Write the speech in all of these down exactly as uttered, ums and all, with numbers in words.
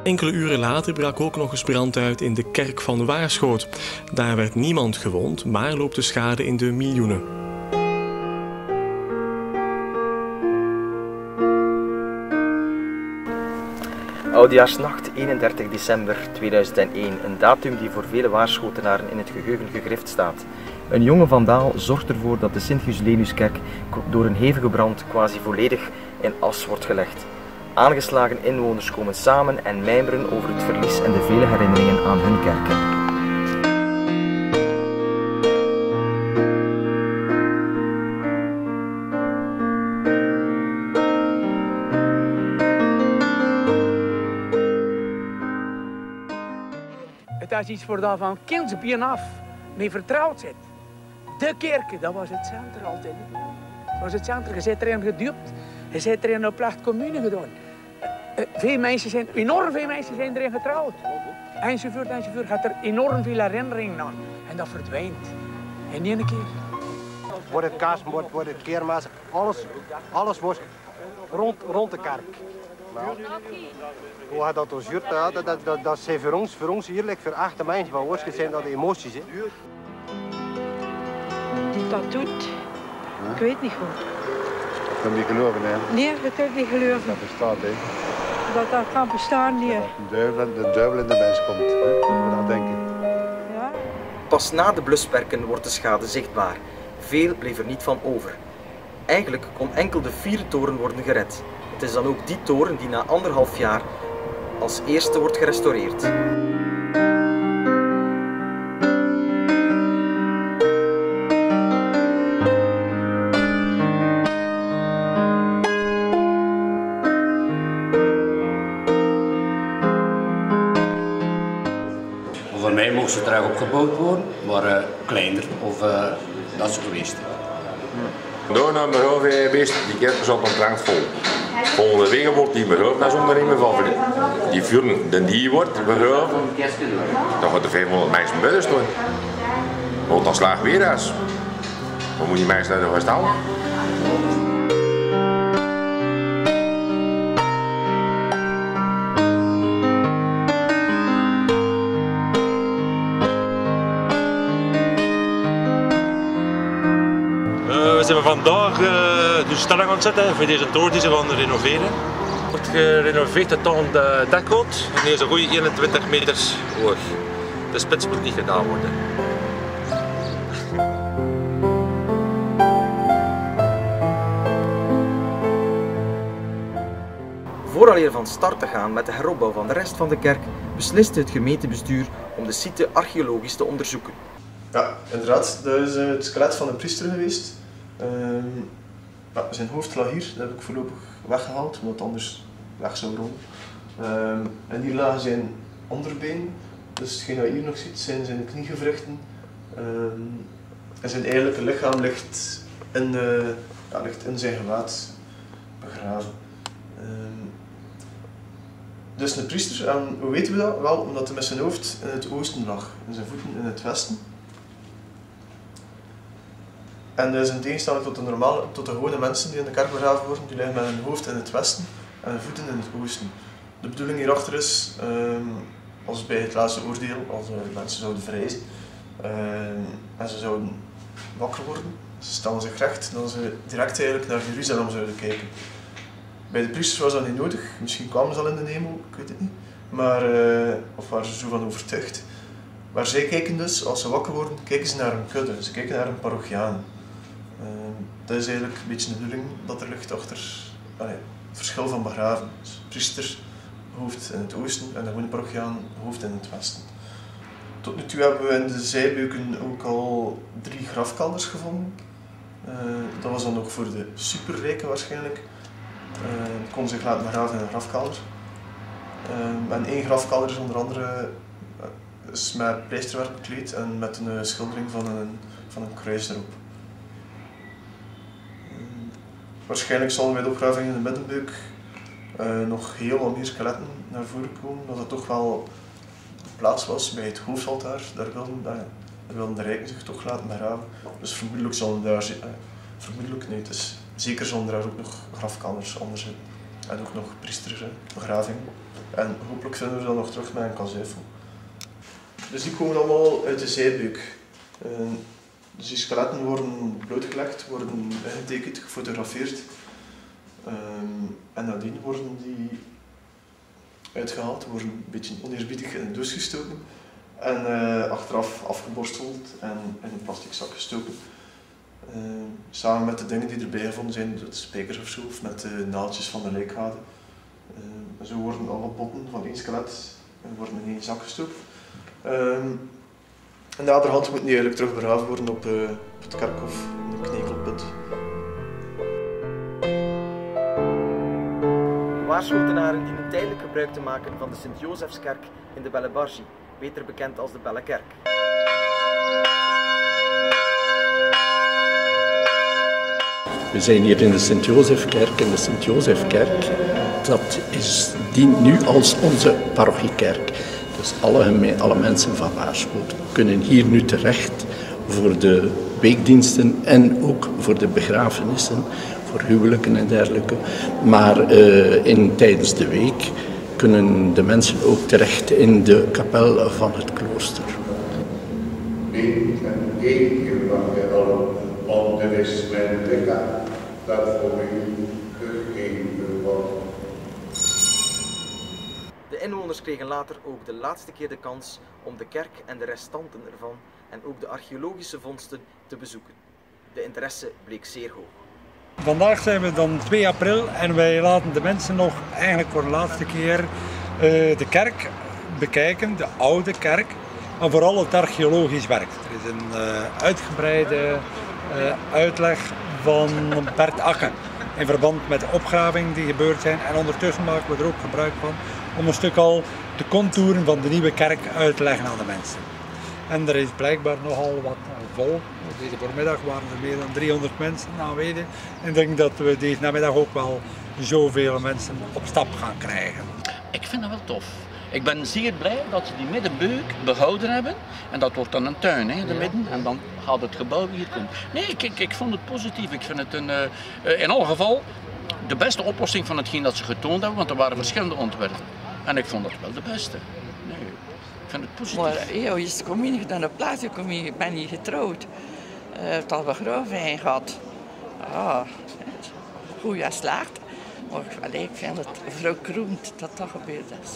Enkele uren later brak ook nog eens brand uit in de kerk van Waarschoot. Daar werd niemand gewond, maar loopt de schade in de miljoenen. Oudejaarsnacht eenendertig december tweeduizend één, een datum die voor vele Waarschotenaren in het geheugen gegrift staat. Een jonge vandaal zorgt ervoor dat de Sint-Guslenuskerk door een hevige brand quasi volledig in as wordt gelegd. Aangeslagen inwoners komen samen en mijmeren over het verlies en de vele herinneringen aan hun kerk. Het is iets voor dat van kindsbeen af mee vertrouwd zit. De kerken, dat was het centrum altijd. Dat was het centrum. Je zit erin geduwd. Je zit erin op placht commune gedaan. Uh, veel mensen zijn, enorm veel mensen zijn erin getrouwd. Enzovoort, enzovoort. Gaat er enorm veel herinneringen aan. En dat verdwijnt. In één keer. Wordt het kaas, wordt, wordt het kermis, alles, alles wordt rond, rond de kerk. Nou, hoe gaat dat ons juurt? Dat, dat, dat, dat zijn voor ons, voor ons hier, voor echte mensen van Oorschot zijn dat emoties. Hè. Die dat doet, huh? Ik weet niet goed. Dat kan niet geloven, hè? Nee, dat kan ik niet geloven. Dat bestaat, hè? Dat dat kan bestaan, nee. Dat de duivel, de duivel in de mens komt, hè? Moet je dat denken. Ja. Pas na de blusperken wordt de schade zichtbaar. Veel bleef er niet van over. Eigenlijk kon enkel de vierde toren worden gered. Het is dan ook die toren die na anderhalf jaar als eerste wordt gerestaureerd. Voor mij moest het terug opgebouwd worden, maar uh, kleiner of uh, dat is geweest. Door naar mijn hoofd geweest, die kerk zat omtrent vol. Volgende week wordt die begraven als ondernemer van die vuren, dan die wordt begraven. Dan gaat er vijfhonderd mensen buiten staan. Want dan slaagt weer eens. Dan moet die mensen daar nog staan. We zijn vandaag uh, de stelling aan het zetten voor deze toren die ze gaan renoveren. Het wordt gerenoveerd tot aan de dekgoot en die is een goede eenentwintig meters hoog. De spits moet niet gedaan worden. Vooraleer van start te gaan met de heropbouw van de rest van de kerk, besliste het gemeentebestuur om de site archeologisch te onderzoeken. Ja, inderdaad, dat is het skelet van een priester geweest. Um, ja, zijn hoofd lag hier, dat heb ik voorlopig weggehaald, omdat het anders weg zou rollen. Um, en hier lagen zijn onderbeen, dus hetgeen wat je hier nog ziet zijn zijn kniegewrichten. Um, en zijn eigenlijke lichaam ligt in, de, ja, ligt in zijn gewaad begraven. Um, dus een priester, en hoe weten we dat? Wel, omdat hij met zijn hoofd in het oosten lag en zijn voeten in het westen. En dus in tegenstelling tot de, normale, tot de gewone mensen die in de kerk begraven worden, die liggen met hun hoofd in het westen en hun voeten in het oosten. De bedoeling hierachter is, um, als bij het laatste oordeel, als uh, mensen zouden verrijzen um, en ze zouden wakker worden, ze stellen zich recht, dan ze direct eigenlijk naar Jeruzalem zouden kijken. Bij de priesters was dat niet nodig, misschien kwamen ze al in de hemel, ik weet het niet, maar, uh, of waren ze zo van overtuigd. Maar zij kijken dus, als ze wakker worden, kijken ze naar een kudde, ze kijken naar een parochiaan. Uh, dat is eigenlijk een beetje de bedoeling dat er ligt achter allee, het verschil van begraven. Dus priester, hoofd in het oosten en de gewone parochiaan, hoofd in het westen. Tot nu toe hebben we in de zijbeuken ook al drie grafkelders gevonden. Uh, dat was dan nog voor de superrijken waarschijnlijk. Uh, die konden zich laten begraven in een grafkelder. Uh, en één grafkelder is onder andere uh, is met pleisterwerk bekleed en met een uh, schildering van een, van een kruis erop. Waarschijnlijk zal bij de opgraving in de middenbeuk uh, nog heel wat meer skeletten naar voren komen, dat het toch wel de plaats was bij het hoofdaltaar. Daar wilden, uh, daar wilden de rijken zich toch laten begraven. Dus vermoedelijk zullen daar, uh, vermoedelijk nee, het is zeker zullen er ook nog grafkelders anders zijn. En ook nog priester, hè, begraving. En hopelijk vinden we dan nog terug met een kazeuvel. Dus die komen allemaal uit de zijbeuk. Uh, dus die skeletten worden blootgelegd, worden ingetekend, gefotografeerd. Um, en nadien worden die uitgehaald, worden een beetje oneerbiedig in een doos gestoken. En uh, achteraf afgeborsteld en in een plastic zak gestoken. Uh, samen met de dingen die erbij gevonden zijn, de spijkers of zo, of met de naaldjes van de lijkkade. Uh, zo worden alle botten van één skelet worden in één zak gestoken. Uh, en naderhand moet die eigenlijk terug begraven worden op, uh, op het kerkhof in de Knekelput. Waarschotenaren dienen tijdelijk gebruik te maken van de Sint-Jozefskerk in de Bellebargie, beter bekend als de Bellekerk. We zijn hier in de Sint-Jozefkerk en de Sint-Jozefkerk, dat is, dient nu als onze parochiekerk. Dus alle, alle mensen van Waarschoten kunnen hier nu terecht voor de weekdiensten en ook voor de begrafenissen, voor huwelijken en dergelijke. Maar uh, in, tijdens de week kunnen de mensen ook terecht in de kapel van het klooster. Niet en één keer van de allen om de westwendelijke dat voor u gegeven wordt. De inwoners kregen later ook de laatste keer de kans om de kerk en de restanten ervan en ook de archeologische vondsten te bezoeken. De interesse bleek zeer hoog. Vandaag zijn we dan twee april en wij laten de mensen nog eigenlijk voor de laatste keer uh, de kerk bekijken, de oude kerk, maar vooral het archeologisch werk. Er is een uh, uitgebreide uh, uitleg van Bert Akke in verband met de opgravingen die gebeurd zijn en ondertussen maken we er ook gebruik van om een stuk al de contouren van de nieuwe kerk uit te leggen aan de mensen. En er is blijkbaar nogal wat volk. Deze voormiddag waren er meer dan driehonderd mensen aanwezig. En ik denk dat we deze namiddag ook wel zoveel mensen op stap gaan krijgen. Ik vind het wel tof. Ik ben zeer blij dat ze die middenbeuk behouden hebben. En dat wordt dan een tuin hè, in de ja. midden. En dan gaat het gebouw hier komen. Nee, ik, ik, ik vond het positief. Ik vind het een, uh, in alle geval de beste oplossing van hetgeen dat ze getoond hebben. Want er waren verschillende ontwerpen. En ik vond dat wel de beste. Nee, ik vind het positief. Maar ja, je komt hier dan op plaats, je kom hier, ben hier getrouwd. Je uh, hebt al begrafenis gehad. Ah, goed geslaagd. Maar allee, ik vind het verkroond dat dat gebeurd is.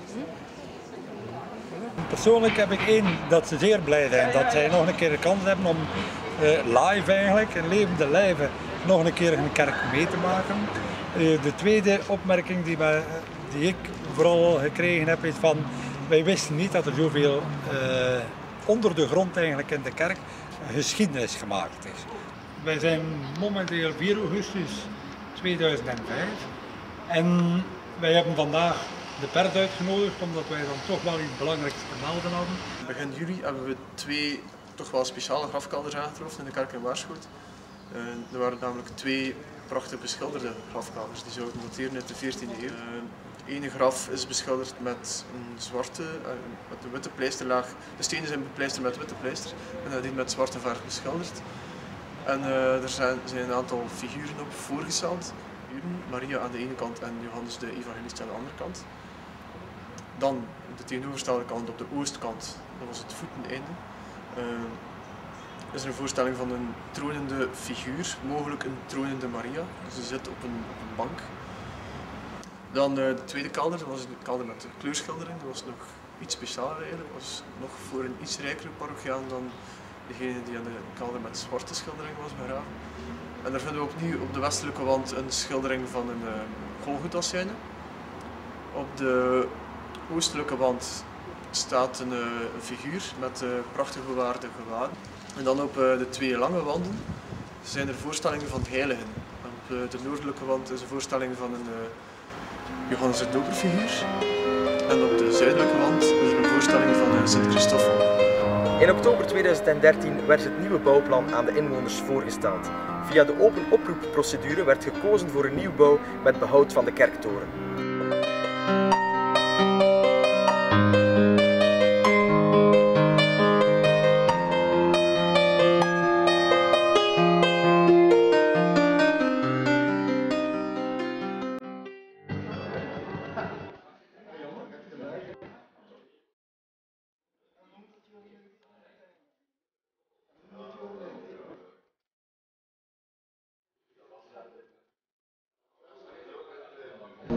Persoonlijk heb ik één dat ze zeer blij zijn dat zij nog een keer de kans hebben om uh, live eigenlijk, in levende lijven, nog een keer een kerk mee te maken. Uh, de tweede opmerking die, mij, die ik vooral gekregen heb is van, wij wisten niet dat er zoveel uh, onder de grond eigenlijk in de kerk geschiedenis gemaakt is. Wij zijn momenteel vier augustus tweeduizend vijf en wij hebben vandaag de pers uitgenodigd omdat wij dan toch wel iets belangrijks te melden hadden. Begin juli hebben we twee toch wel speciale grafkelders aangetroffen in de kerk in Waarschoten. Uh, er waren namelijk twee prachtig beschilderde grafkelders die zouden dateren uit de veertiende eeuw. Uh, de ene graf is beschilderd met een zwarte, uh, met een witte pleisterlaag. De stenen zijn bepleisterd met witte pleister en nadien met zwarte verf beschilderd. En uh, er zijn, zijn een aantal figuren op voorgesteld. Maria aan de ene kant en Johannes de Evangelist aan de andere kant. Dan de tegenovergestelde kant op de oostkant, dat was het voeteneinde. Uh, is er een voorstelling van een tronende figuur, mogelijk een tronende Maria. Dus ze zit op een, op een bank. Dan uh, de tweede kelder, dat was een kelder met een kleurschildering. Dat was nog iets specialer eigenlijk. Dat was nog voor een iets rijkere parochiaan dan degene die aan de kelder met zwarte schildering was begraven. En daar vinden we opnieuw op de westelijke wand een schildering van een uh, Golgotha-scène. Op de oostelijke wand staat een, uh, een figuur met uh, prachtig bewaarde gewaden. En dan op uh, de twee lange wanden zijn er voorstellingen van heiligen. En op uh, de noordelijke wand is een voorstelling van een uh, Johannes de Doper-figuur. En op de zuidelijke wand is er een voorstelling van uh, Sint Christoffel. In oktober tweeduizend dertien werd het nieuwe bouwplan aan de inwoners voorgesteld. Via de open oproepprocedure werd gekozen voor een nieuwbouw met behoud van de kerktoren.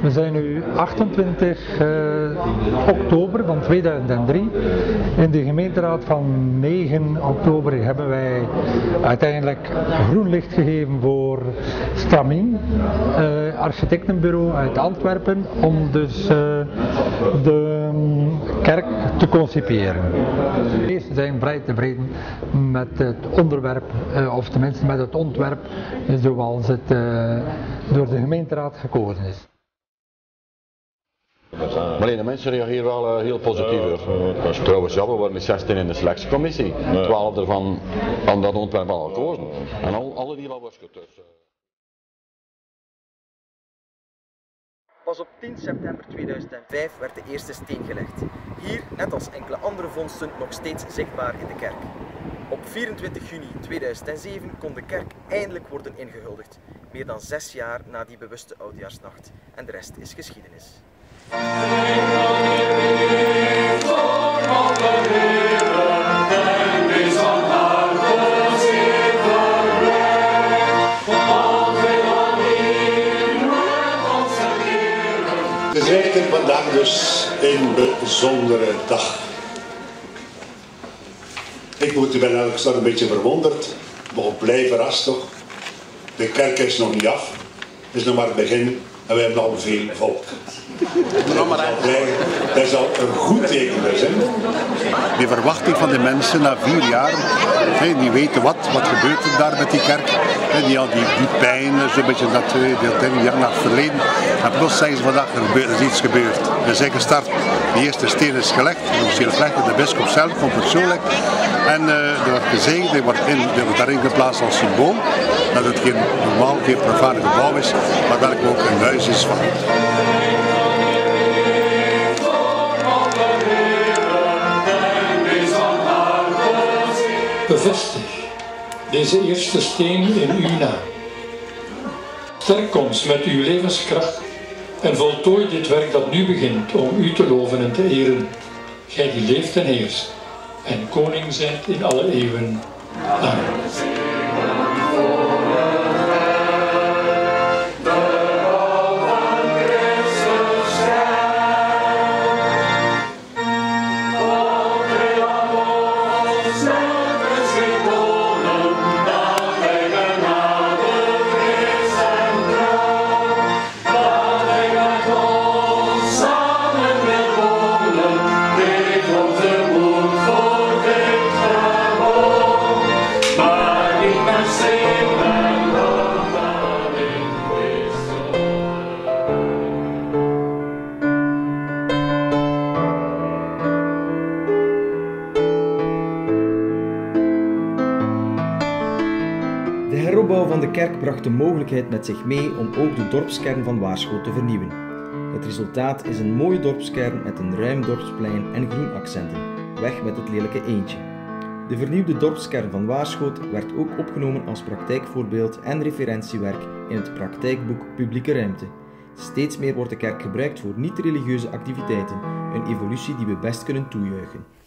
We zijn nu achtentwintig uh, oktober van tweeduizend drie. In de gemeenteraad van negen oktober hebben wij uiteindelijk groen licht gegeven voor Stamin, uh, architectenbureau uit Antwerpen, om dus uh, de um, kerk te conciperen. We zijn vrij tevreden met het onderwerp, uh, of tenminste met het ontwerp zoals het uh, door de gemeenteraad gekozen is. Maar de mensen reageren wel uh, heel positief. Uh, uh, trouwens, ja, we waren met zestien in de selectiecommissie, twaalf ervan aan dat ontwerp al gekozen. En al, alle die al was getuigd. Pas op tien september tweeduizend vijf werd de eerste steen gelegd. Hier, net als enkele andere vondsten, nog steeds zichtbaar in de kerk. Op vierentwintig juni tweeduizend zeven kon de kerk eindelijk worden ingehuldigd. Meer dan zes jaar na die bewuste oudejaarsnacht. En de rest is geschiedenis. We zijn er vandaag dus een bijzondere dag. Ik moet u ben eigenlijk nog een beetje verwonderd, maar ook blij verrast toch. De kerk is nog niet af, het is nog maar het begin en we hebben al veel volk. Dat is al een goed teken dus, hè. De verwachting van de mensen na vier jaar, hè, die weten wat, wat gebeurt er daar met die kerk. Hè, die al die, die pijn, zo'n beetje dat, dat, dat jaar naar het verleden. En plots zeggen ze vandaag, er is iets gebeurd. We zijn gestart, de eerste steen is gelegd, de officiële gelegd, de bisschop zelf komt het zo leggen. En uh, er wordt gezegd, er wordt, in, er wordt daarin geplaatst als symbool, dat het geen normaal, geen profane gebouw is, maar welk ook een huis is van. Bevestig deze eerste steen in uw naam. Sterk ons met uw levenskracht en voltooi dit werk dat nu begint om u te loven en te eren. Gij die leeft en heerst en koning zijt in alle eeuwen. Amen. De heropbouw van de kerk bracht de mogelijkheid met zich mee om ook de dorpskern van Waarschoot te vernieuwen. Het resultaat is een mooie dorpskern met een ruim dorpsplein en groenaccenten. Weg met het lelijke eendje. De vernieuwde dorpskern van Waarschoot werd ook opgenomen als praktijkvoorbeeld en referentiewerk in het praktijkboek Publieke Ruimte. Steeds meer wordt de kerk gebruikt voor niet-religieuze activiteiten, een evolutie die we best kunnen toejuichen.